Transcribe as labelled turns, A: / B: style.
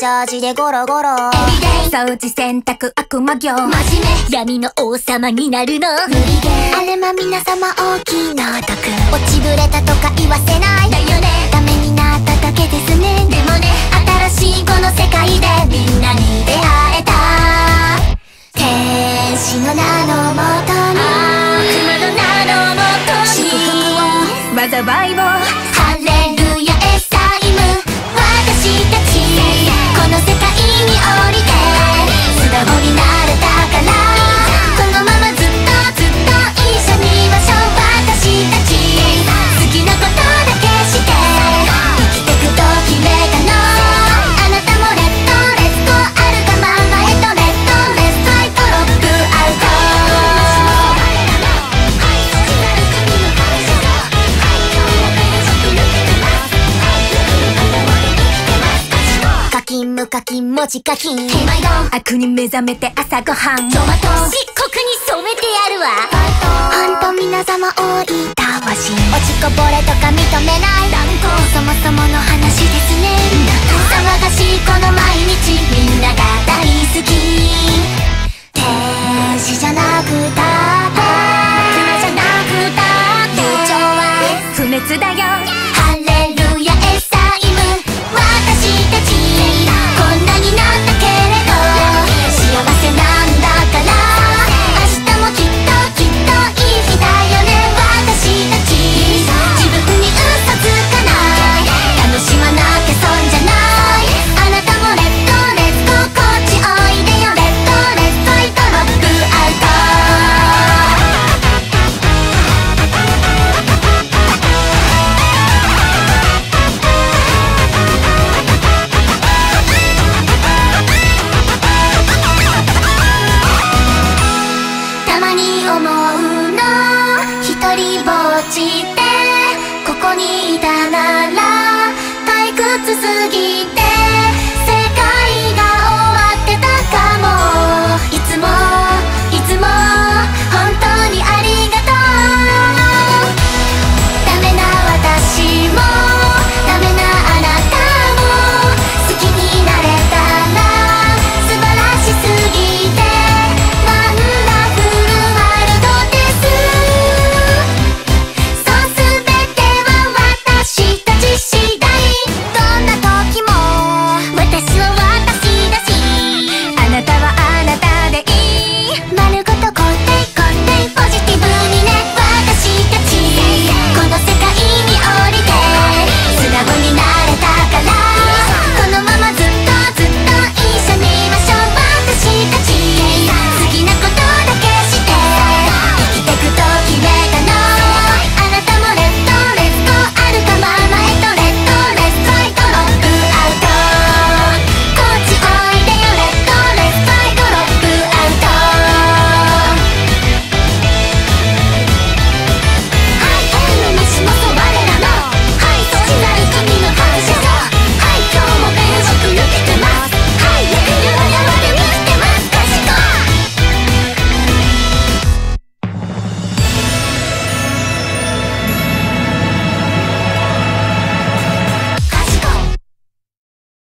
A: ャージでゴロゴロ。
B: 掃除洗濯悪魔業。
A: 真面目
B: 闇の王様になるの。
A: 無理ゲーあれま皆様大きな毒。落ちぶれたとか言わせない
B: だよね。
A: ダメになっただけですね。
B: でもね、
A: 新しいこの世界でみんなに出会えた。天使の名のもとに
B: 悪魔の名のもとに
A: 祝福を
B: 災いを
A: ハレルヤエサイム。私たちこの世界に降りて素直になれたから、このままずっとずっと一緒にいましょう。私たち好きなことだけして生きてくと決めたの。あなたもレッドレッドあるかままへとレッドレッドライトロックアウト。課金無課金文字課金
B: 悪に目覚めて朝ごはん。
A: トマト
B: 漆黒に染めてやるわ。
A: ほんと皆様多いたわし、落ちこぼれとか認めない断固そもそもの話ですね。騒がしいこの毎日みんなが